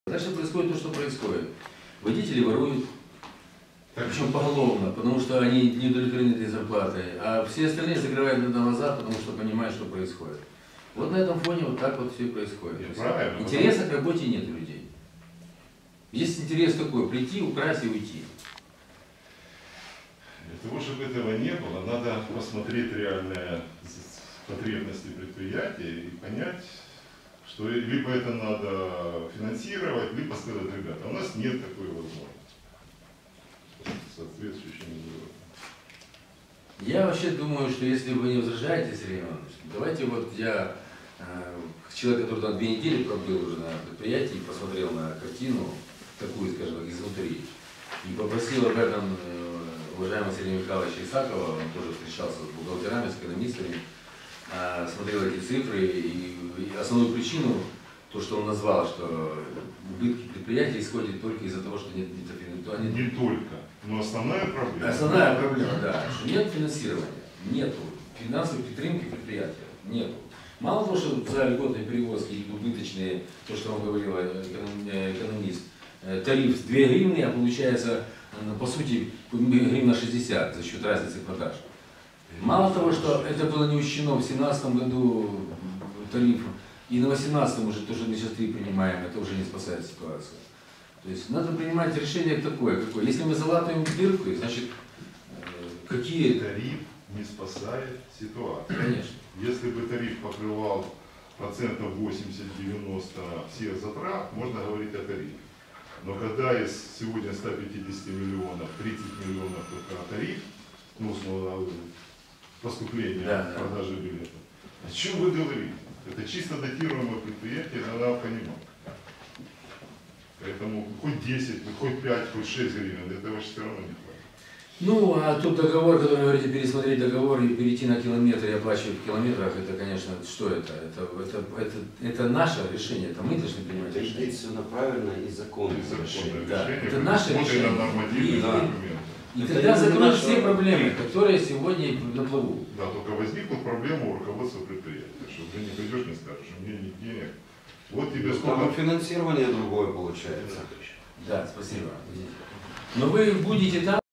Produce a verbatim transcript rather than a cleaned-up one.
Дальше происходит то, что происходит. Водители воруют, причем поголовно, потому что они не удовлетворены этой зарплатой, а все остальные закрывают глаза, потому что понимают, что происходит. Вот на этом фоне вот так вот все происходит. Интереса к работе нет у людей. Есть интерес какой? Прийти, украсть и уйти. Для того, чтобы этого не было, надо посмотреть реальные потребности предприятия и понять, что либо это надо финансировать, либо сказать: ребята, у нас нет такой возможности. Соответствующим выводом. Я вообще думаю, что если вы не возражаете, Сергей Иванович, давайте вот я, э, человек, который там две недели пробыл уже на предприятии, посмотрел на картину, такую, скажем так, изнутри, и попросил об этом э, уважаемого Сергея Михайловича Исакова, он тоже встречался с бухгалтерами, с экономистами, э, смотрел эти цифры, и, и основную причину, то, что он назвал, что убытки предприятия исходят только из-за того, что нет финансирования. Не только, но основная проблема. Основная проблема, да, что нет финансирования, нету финансовой підтримки предприятия, нету. Мало того, что за льготные перевозки убыточные, то, что вам говорил экономист, тариф две гривны, а получается, по сути, гривна шестьдесят за счет разницы продаж. Мало того, что это было не учтено в две тысячи семнадцатом году тариф, и на две тысячи восемнадцатом уже тоже мы сейчас три принимаем, это уже не спасает ситуацию. То есть надо принимать решение такое, какое. Если мы залатываем дырку, значит, какие... Тариф не спасает ситуацию. Конечно. Если бы тариф покрывал процентов восемьдесят-девяносто всех затрат, можно говорить о тарифе. Но когда из сегодня ста пятидесяти миллионов, тридцать миллионов только тариф, ну, поступление да, продажи да. билетов, о чем вы говорите? Это чисто датируемое предприятие, надо понимать. Поэтому хоть десять, хоть пять, хоть шесть гривен, этого все равно не хватит. Ну, а тут договор, который вы говорите, пересмотреть договор и перейти на километры и оплачивать в километрах, это, конечно, что это? Это, это, это, это наше решение, это мы должны принимать это решение. единственно правильно и законно. И законное Да, решение, это наше решение. На нормативные И, документы. и тогда закроют все проблемы, которые сегодня на плаву. Да, только возникнут проблемы у руководства предприятия, что ты не придешь, не скажешь, у меня нет денег. Вот тебе сколько... Там финансирование другое получается. Да, спасибо. Но вы будете там.